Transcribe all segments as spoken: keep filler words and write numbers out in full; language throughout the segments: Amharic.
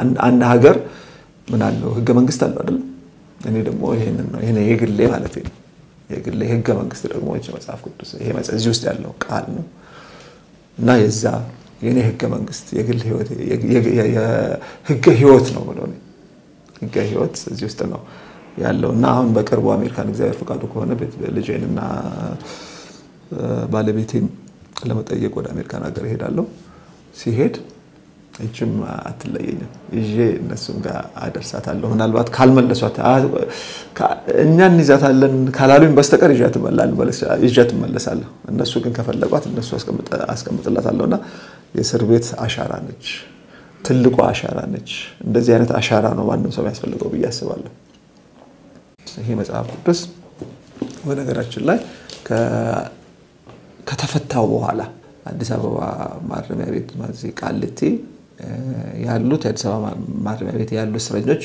አንድ ሀገር ምን አለው ህገ መንግስት አለው አይደል እኔ ደግሞ ይሄንን ነው ይሄ የግሌ ማለት ነው የግሌ ህገ መንግስት ደግሞ እቺ መጽሐፍ ቅዱስ ይሄ መጽሐፍ እዚህ ውስጥ ያለው ቃል ነው እና የዛ የኔ ህገ መንግስት የግል ህይወት የህገ ህይወት ነው ብሎ ነው ህገ ህይወት እዚህ ውስጥ ነው ያለውና አሁን በቅርቡ አሜሪካን እግዚአብሔር ፈቃዱ ከሆነ ልጄንና ባለቤቴን ለመጠየቅ ወደ አሜሪካን ሀገር ሄዳለሁ ሲሄድ እቺም አትለየኝም ይዤ እነሱም ጋር አደርሳታለሁ ምናልባት ካልመለሷት እኛ እንይዛታለን ካላሉኝ በስተቀር ይዣት እመላለሁ ይዣት እመለሳለሁ እነሱ ግን ከፈለጓት እነሱ አስቀምጥላታለሁና የእስር ቤት አሻራ ነች ትልቁ አሻራ ነች እንደዚህ አይነት አሻራ ነው ማንንም ሰው ያስፈልገው ብዬ አስባለሁ ይሄ መጽሐፍ ቅዱስ በነገራችን ላይ ከተፈታው በኋላ አዲስ አበባ ማረሚያ ቤት ማዚ ቃልቲ ያሉት አዲስ አበባ ማረሚያ ቤት ያሉ እስረኞች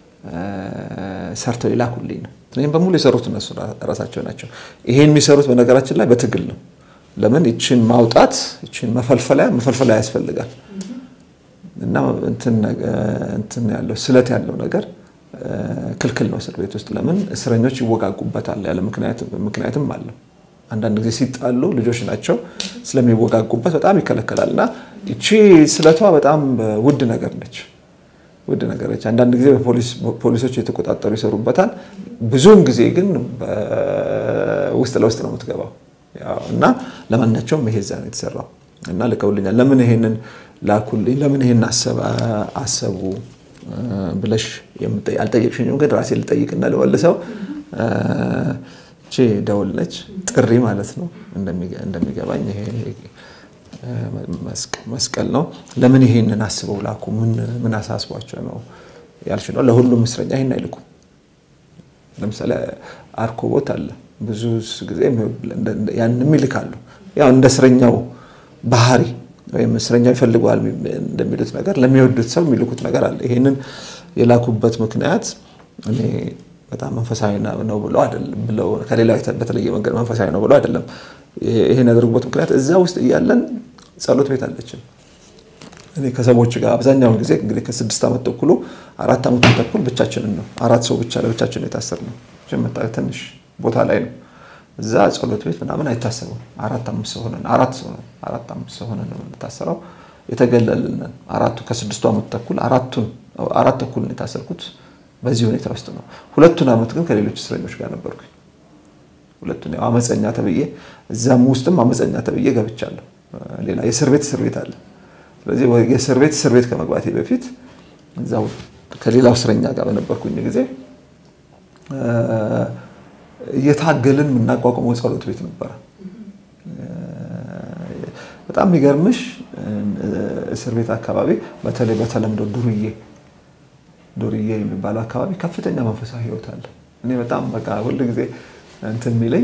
ሰርተው ይላኩልኝ ነው እኔም በሙሉ የሰሩት እነሱ ራሳቸው ናቸው ይሄን የሚሰሩት በነገራችን ላይ በትግል ነው ለምን እቺን ማውጣት እቺን መፈልፈላ መፈልፈላ ያስፈልጋል እና እንትን እንትን ያለው ስለት ያለው ነገር ክልክል ነው እስር ቤት ውስጥ ለምን እስረኞች ይወጋጉበታል ያለ ምክንያት ምክንያትም አለው አንዳንድ ጊዜ ሲጣሉ ልጆች ናቸው ስለሚወጋጉበት በጣም ይከለከላልና እቺ ስለቷ በጣም ውድ ነገር ነች ውድ ነገር ነች አንዳንድ ጊዜ ፖሊስ ፖሊሶች የተቆጣጠሩ ይሰሩበታል ብዙውን ጊዜ ግን ውስጥ ለውስጥ ነው የምትገባው ያው እና ለማንኛውም ይሄዛ ነው የተሰራው እና ለከውልኛል ለምን ይሄንን ላኩልኝ ለምን ይሄን አሰብ አሰቡ ብለሽ የምጠይ አልጠየቅሽኝም ግን ራሴ ልጠይቅና ለወልሰው እቺ ደውል ነች ጥሪ ማለት ነው እንደሚገባኝ ይሄ መስቀል ነው ለምን ይሄንን አስበው ላኩ ምን ምን አሳስቧቸው ነው ያልሽነው ለሁሉም እስረኛ ይሄን አይልኩ ለምሳሌ አርኮቦት አለ ብዙ ጊዜ ያንንም ይልካሉ ያው እንደ እስረኛው ባህሪ ወይም እስረኛው ይፈልጋል እንደሚሉት ነገር ለሚወዱት ሰው የሚልኩት ነገር አለ ይሄንን የላኩበት ምክንያት እኔ በጣም መንፈሳዊ ነው ብሎ አይደለም ብለው ከሌላው በተለየ መንገድ መንፈሳዊ ነው ብሎ አይደለም ይሄን ያደርጉበት ምክንያት እዛ ውስጥ ይያለን ጸሎት ቤት አለችን እኔ ከሰዎች ጋር አብዛኛው ጊዜ እንግዲህ ከስድስት አመት ተኩል አራት አመት ተኩል ብቻችንን ነው አራት ሰው ብቻ ለብቻችን የታሰርነው ጀመጣ ትንሽ ቦታ ላይ ነው እዛ ጸሎት ቤት ምናምን አይታሰበው አራት አምስት ሰው ሆነን አራት ሰው አራት አምስት ሰው ሆነን ነው የታሰረው የተገለልን አራቱ ከስድስት አመት ተኩል አራቱን አራት ተኩል ነው የታሰርኩት በዚህ ሁኔታ ውስጥ ነው ሁለቱን አመት ግን ከሌሎች እስረኞች ጋር ነበርኩ ሁለቱን ያው አመፀኛ ተብዬ እዛም ውስጥም አመፀኛ ተብዬ ገብቻለሁ ሌላ የእስር ቤት እስር ቤት አለ ስለዚህ የእስር ቤት እስር ቤት ከመግባቴ በፊት እዛው ከሌላው እስረኛ ጋር በነበርኩኝ ጊዜ የታገልን ምናቋቋመው ጸሎት ቤት ነበር በጣም የሚገርምሽ እስር ቤት አካባቢ በተለይ በተለምዶ ዱርዬ ዱርዬ የሚባለው አካባቢ ከፍተኛ መንፈሳዊ ህይወት አለ እኔ በጣም በቃ ሁሉ ጊዜ እንትን ሚለኝ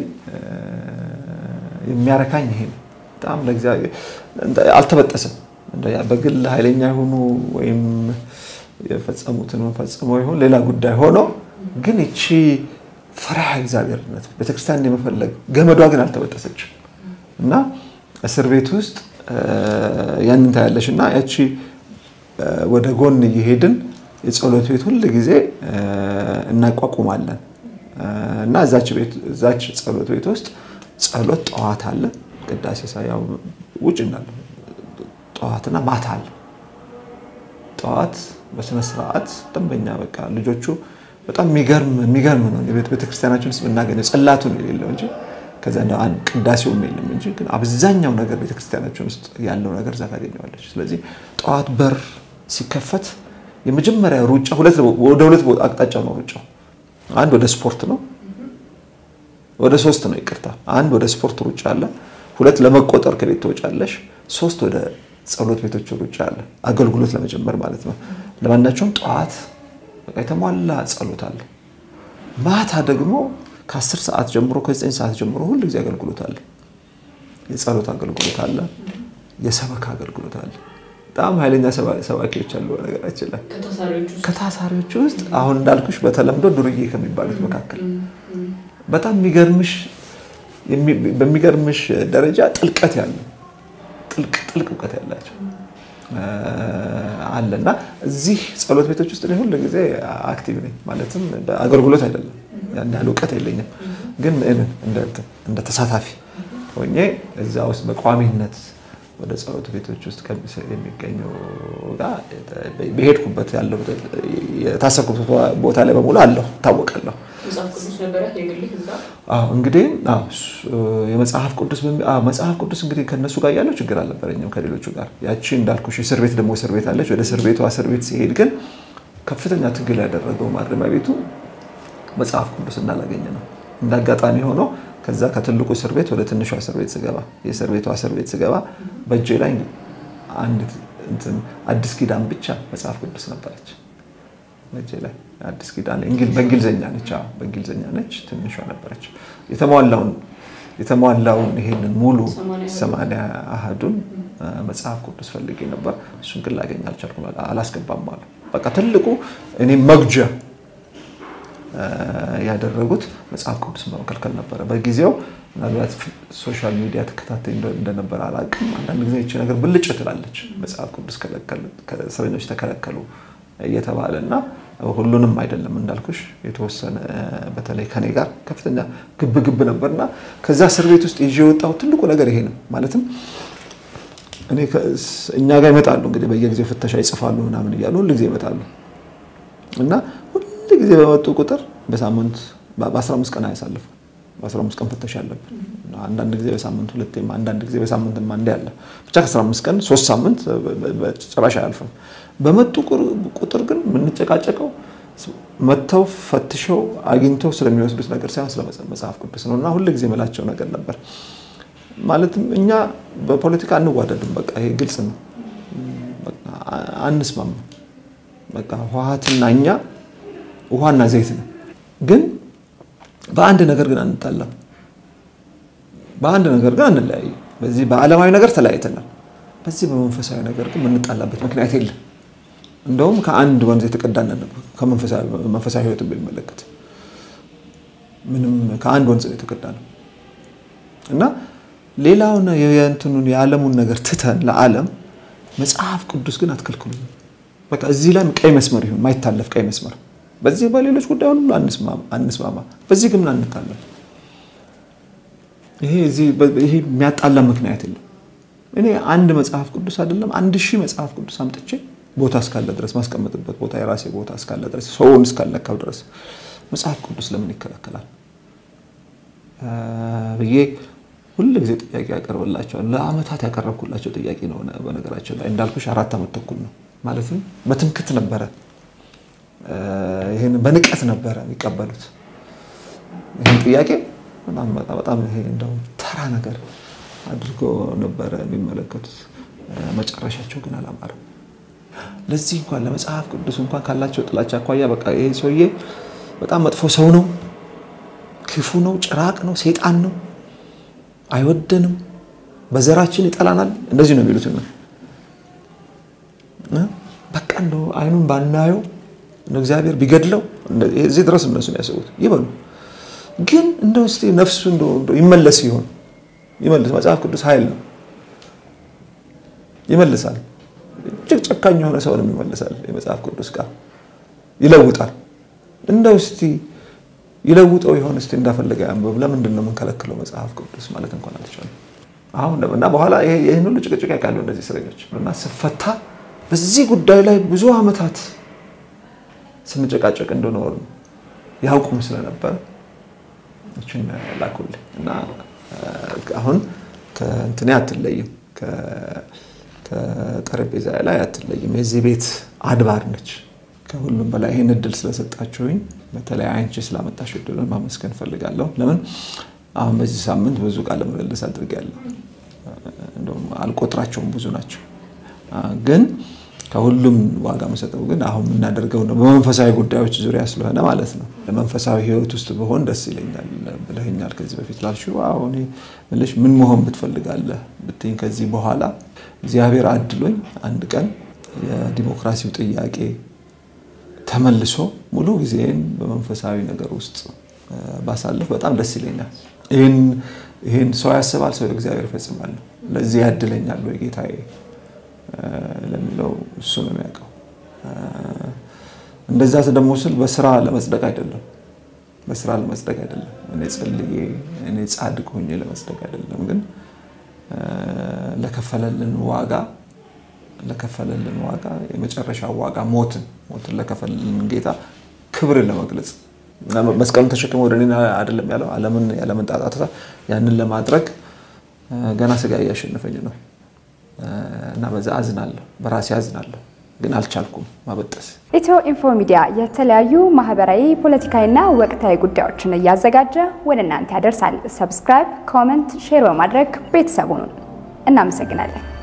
የሚያረካኝ ይሄ በጣም ለእግዚአብሔር አልተበጠሰም እንደያ በግል ኃይለኛ ሆኖ ወይም የፈጸሙትን ፈጽመው ይሁን ሌላ ጉዳይ ሆኖ ግን እቺ ፈራህ እግዚአብሔርነት በተክርስቲያን የመፈለግ ገመዷ ግን አልተበጠሰችም እና እስር ቤት ውስጥ ያንን ታያለሽና ያቺ ወደ ጎን እየሄድን የጸሎት ቤት ሁሉ ጊዜ እናቋቁማለን እና እዛች ቤት እዛች ጸሎት ቤት ውስጥ ጸሎት ጠዋት አለ ቅዳሴ ሳያው ውጭ እንዳለ ጠዋትና ማታ አለ ጠዋት በስነ ስርዓት ደንበኛ በቃ ልጆቹ በጣም የሚገርም የሚገርም ነው የቤተ ክርስቲያናችን ውስጥ እናገኘው ጸላቱ ነው የሌለው እንጂ ከዛ ነው አንድ ቅዳሴው የለም እንጂ ግን አብዛኛው ነገር ቤተ ክርስቲያናችን ውስጥ ያለው ነገር እዛ ታገኘዋለሽ ስለዚህ ጠዋት በር ሲከፈት የመጀመሪያ ሩጫ ሁለት ወደ ሁለት አቅጣጫ ነው ሩጫው አንድ ወደ ስፖርት ነው ወደ ሶስት ነው ይቅርታ አንድ ወደ ስፖርት ሩጫ አለ ሁለት ለመቆጠር ከቤት ተወጫለሽ ሶስት ወደ ጸሎት ቤቶች ሩጫ አለ አገልግሎት ለመጀመር ማለት ነው ለማንኛውም ጠዋት በቃ የተሟላ ጸሎት አለ ማታ ደግሞ ከ10 ሰዓት ጀምሮ ከ9 ሰዓት ጀምሮ ሁሉ ጊዜ አገልግሎት አለ የጸሎት አገልግሎት አለ የሰበካ አገልግሎት አለ በጣም ኃይለኛ ሰባኪዎች አሉ ነገራችን ላይ ከታሳሪዎች ውስጥ አሁን እንዳልኩሽ በተለምዶ ዱርዬ ከሚባሉት መካከል በጣም የሚገርምሽ በሚገርምሽ ደረጃ ጥልቀት ያለው ጥልቅ ጥልቅ እውቀት ያላቸው አለና እዚህ ጸሎት ቤቶች ውስጥ ነው ሁሉ ጊዜ አክቲቭ ነኝ ማለትም በአገልግሎት አይደለም ያን ያህል ዕውቀት የለኝም ግን እንደ እንደ ተሳታፊ ሆኜ እዛ ውስጥ በቋሚነት ወደ ጸሎት ቤቶች ውስጥ የሚገኘው ጋር በሄድኩበት ያለው የታሰብኩት ቦታ ላይ በሙሉ አለው ታወቀለሁ መጽሐፍ ቅዱስ ነበር የግልህ እዛ አዎ እንግዲህ አዎ የመጽሐፍ ቅዱስ መጽሐፍ ቅዱስ እንግዲህ ከነሱ ጋር ያለው ችግር አልነበረኝም ከሌሎቹ ጋር ያቺ እንዳልኩሽ እስር ቤት ደግሞ እስር ቤት አለች ወደ እስር ቤቱ እስር ቤት ሲሄድ ግን ከፍተኛ ትግል ያደረገው ማረሚያ ቤቱ መጽሐፍ ቅዱስ እንዳላገኘ ነው እንዳጋጣሚ ሆኖ ከዛ ከትልቁ እስር ቤት ወደ ትንሹ እስር ቤት ስገባ የእስር ቤቱ እስር ቤት ስገባ በእጄ ላይ አንድ እንትን አዲስ ኪዳን ብቻ መጽሐፍ ቅዱስ ነበረች በእጄ ላይ አዲስ ኪዳን እንግሊዝ በእንግሊዘኛ ነች አዎ በእንግሊዘኛ ነች ትንሿ ነበረች የተሟላውን የተሟላውን ይሄንን ሙሉ ሰማንያ አሃዱን መጽሐፍ ቅዱስ ፈልጌ ነበር እሱን ግን ላገኝ አልቻልኩም አላስገባም ማለት በቃ ትልቁ እኔ መግጃ ያደረጉት መጽሐፍ ቅዱስ መከልከል ነበር በጊዜው ምናልባት ሶሻል ሚዲያ ተከታታይ እንደነበር አላውቅም አንዳንድ ጊዜ እቺ ነገር ብልጭ ትላለች መጽሐፍ ቅዱስ ከለከለ ከሰኞች ተከለከሉ እየተባለና ሁሉንም አይደለም እንዳልኩሽ የተወሰነ በተለይ ከኔ ጋር ከፍተኛ ግብ ግብ ነበርና ከዛ እስር ቤት ውስጥ ይዤ ወጣው ትልቁ ነገር ይሄ ነው ማለትም እኔ እኛ ጋር ይመጣሉ እንግዲህ በየጊዜው ፍተሻ ይጽፋሉ ምናምን ይያሉ ሁሉ ጊዜ ይመጣሉ እና ሁሉ ጊዜ በመጡ ቁጥር በሳምንት በ15 ቀን አይሳልፉ በ15 ቀን ፍተሻ አለብን አንዳንድ ጊዜ በሳምንት ሁለቴም አንዳንድ ጊዜ በሳምንት አንዴ አለ ብቻ ከ15 ቀን ሶስት ሳምንት በጭራሽ አያልፍም በመጡ ቁጥር ግን ምን ተጨቃጨቀው መተው ፈትሸው አግኝተው ስለሚወስዱት ነገር ሳይሆን ስለመጽሐፍ ቅዱስ ነውና ሁሉ ጊዜ መላቸው ነገር ነበር ማለትም እኛ በፖለቲካ አንዋደድም በቃ ይሄ ግልጽ ነው በቃ አንስማማ በቃ ህወሓትና እኛ ውሃና ዘይት ነው ግን በአንድ ነገር ግን አንጣላም በአንድ ነገር ግን አንለያይ በዚህ በዓለማዊ ነገር ተለያይተናል በዚህ በመንፈሳዊ ነገር ግን ምንጣላበት ምክንያት የለም እንደውም ከአንድ ወንዝ የተቀዳነ ነበር ከመንፈሳዊ መንፈሳዊ ህይወት በሚመለከት ምንም ከአንድ ወንዝ የተቀዳነ እና ሌላውና የእንትኑን የዓለሙን ነገር ትተን ለዓለም መጽሐፍ ቅዱስ ግን አትከልክሉ በቃ እዚህ ላይ ቀይ መስመር ይሁን ማይታለፍ ቀይ መስመር በዚህ በሌሎች ጉዳይ ሁሉ አንስማማ አንስማማ በዚህ ግን አንታለም ይሄ እዚህ ይሄ የሚያጣላ ምክንያት የለም እኔ አንድ መጽሐፍ ቅዱስ አይደለም አንድ ሺህ መጽሐፍ ቅዱስ አምጥቼ ቦታ እስካለ ድረስ ማስቀመጥበት ቦታ የራሴ ቦታ እስካለ ድረስ ሰውን እስካለካው ድረስ መጽሐፍ ቅዱስ ለምን ይከለከላል በየ ሁሉ ጊዜ ጥያቄ ያቀርብላቸው ለአመታት ያቀርብኩላቸው ጥያቄ ነው በነገራችን ላይ እንዳልኩሽ አራት አመት ተኩል ነው ማለትም በትምክት ነበር ይሄን በንቀት ነበር የሚቀበሉት ይሄን ጥያቄ በጣም በጣም ይሄ እንደው ተራ ነገር አድርጎ ነበር የሚመለከቱት መጨረሻቸው ግን አላማረም ለዚህ እንኳን ለመጽሐፍ ቅዱስ እንኳን ካላቸው ጥላቻ አቋያ በቃ ይሄ ሰውዬ በጣም መጥፎ ሰው ነው ክፉ ነው ጭራቅ ነው ሰይጣን ነው አይወደንም በዘራችን ይጠላናል እንደዚህ ነው የሚሉት ነው በቃ እንደው አይኑን ባናየው ነው እግዚአብሔር ቢገድለው እዚህ ድረስ እነሱ ነው ያሰቡት ይበሉ ግን እንደው እስቲ ነፍሱ እንደው ይመለስ ይሆን ይመለስ መጽሐፍ ቅዱስ ኃይል ነው ይመልሳል ጭቅጭቃኝ የሆነ ሰው ነው ይመልሳል የመጽሐፍ ቅዱስ ቃል ይለውጣል እንደው እስቲ ይለውጠው ይሆን እስቲ እንዳፈለገ ያንበብ ለምንድን ነው መንከለከለው መጽሐፍ ቅዱስ ማለት እንኳን አልቻለም አሁን እና በኋላ ይሄ ይሄን ሁሉ ጭቅጭቅ ያቃሉ እንደዚህ እስረኞች እና ስፈታ በዚህ ጉዳይ ላይ ብዙ አመታት ስንጨቃጨቅ እንደኖር ያውቁም ስለነበር እቺን ላኩል እና አሁን ከእንትን ያትለይም ከ ከጠረጴዛ ላይ አትለይም የዚህ ቤት አድባር ነች ከሁሉም በላይ ይሄን እድል ስለሰጣችሁኝ በተለይ አንቺ ስላመጣሽ እድሉን ማመስገን ፈልጋለሁ ለምን አሁን በዚህ ሳምንት ብዙ ቃል መመለስ አድርጋለሁ እንደውም አልቆጥራቸውም ብዙ ናቸው ግን ከሁሉም ዋጋ መሰጠው ግን አሁን እናደርገው ነው በመንፈሳዊ ጉዳዮች ዙሪያ ስለሆነ ማለት ነው ለመንፈሳዊ ህይወት ውስጥ በሆን ደስ ይለኛል ብለኛል ከዚህ በፊት ላልሽው አሁን ምንልሽ ምን መሆን ብትፈልጋለህ ብትኝ ከዚህ በኋላ እግዚአብሔር አድሎኝ አንድ ቀን የዲሞክራሲው ጥያቄ ተመልሶ ሙሉ ጊዜን በመንፈሳዊ ነገር ውስጥ ባሳልፍ በጣም ደስ ይለኛል ይሄን ይሄን ሰው ያስባል ሰው እግዚአብሔር ፈጽማል ለዚህ ያድለኛል ወይ ጌታዬ ለሚለው እሱ ነው የሚያውቀው እንደዛ ደግሞ ስል በስራ ለመስደቅ አይደለም በስራ ለመስደቅ አይደለም እኔ ጸልዬ እኔ ጻድቅ ሆኜ ለመስደቅ አይደለም ግን ለከፈለልን ዋጋ ለከፈለልን ዋጋ የመጨረሻው ዋጋ ሞትን ሞትን ለከፈለልን ጌታ ክብር ለመግለጽ መስቀሉን ተሸክሞ ወደኔና አይደለም ያለው ዓለምን ያለምን ጣጣታ ያንን ለማድረግ ገና ስጋ እያሸነፈኝ ነው እና በዛ አዝናለሁ በራሴ አዝናለሁ ግን አልቻልኩም መበጠስ EthioInfo Media የተለያዩ ማህበራዊ ፖለቲካዊና ወቅታዊ ጉዳዮችን ያዘጋጀ ወደ እናንተ ያደርሳል ሰብስክራይብ ኮሜንት ሼር በማድረግ ቤተሰቡን እናመሰግናለን